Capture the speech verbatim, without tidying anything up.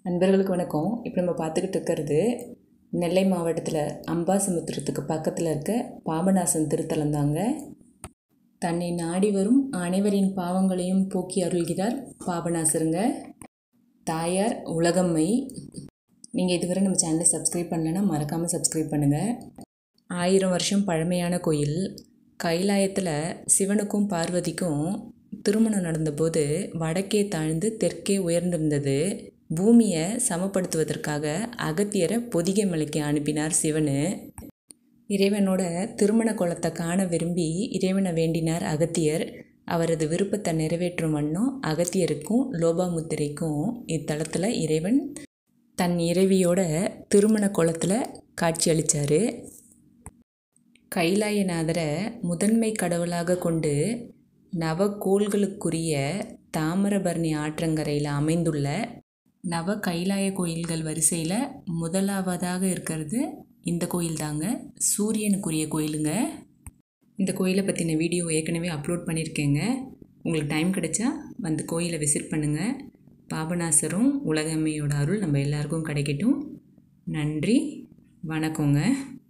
நண்பர்களுக்கு வணக்கம். இப்போ நம்ம பார்த்துக்கிட்டு இருக்கிறது நெல்லை மாவட்டத்தில் அம்பாசமுத்திரத்துக்கு பக்கத்தில் இருக்க பாபநாசம் திருத்தலம் தாங்க. தன்னை நாடி வரும் அனைவரின் பாவங்களையும் போக்கி அருள்கிறார் பாபநாசருங்க. தாயார் உலகம்மை. நீங்கள் இதுவரை நம்ம சேனலை சப்ஸ்கிரைப் பண்ணலைன்னா மறக்காமல் சப்ஸ்கிரைப் பண்ணுங்கள். ஆயிரம் வருஷம் பழமையான கோயில். கைலாயத்தில் சிவனுக்கும் பார்வதிக்கும் திருமணம் நடந்தபோது வடக்கே தாழ்ந்து தெற்கே உயர்ந்திருந்தது. பூமியை சமப்படுத்துவதற்காக அகத்தியரை பொதிகை மலைக்கு அனுப்பினார் சிவன். இறைவனோட திருமண கோலத்தை காண விரும்பி இறைவனை வேண்டினார் அகத்தியர். அவரது விருப்பத்தை நிறைவேற்றும் வண்ணம் அகத்தியருக்கும் லோபாமுத்திரைக்கும் இத்தலத்தில் இறைவன் தன் இறைவியோட திருமண கோலத்தில் காட்சி அளித்தார். கைலாயநாதரை முதன்மை கடவுளாக கொண்டு நவகோள்களுக்குரிய தாமிரபரணி ஆற்றங்கரையில் அமைந்துள்ள நவ கைலாய கோயில்கள் வரிசையில் முதலாவதாக இருக்கிறது இந்த கோயில் தாங்க. சூரியனுக்குரிய கோயிலுங்க. இந்த கோயிலை பற்றின வீடியோ ஏற்கனவே அப்லோட் பண்ணியிருக்கேங்க. உங்களுக்கு டைம் கிடைச்சா வந்து கோயிலை விசிட் பண்ணுங்கள். பாபநாசரும் உலகம்மையோட அருள் நம்ம எல்லாருக்கும் கிடைக்கட்டும். நன்றி, வணக்கங்க.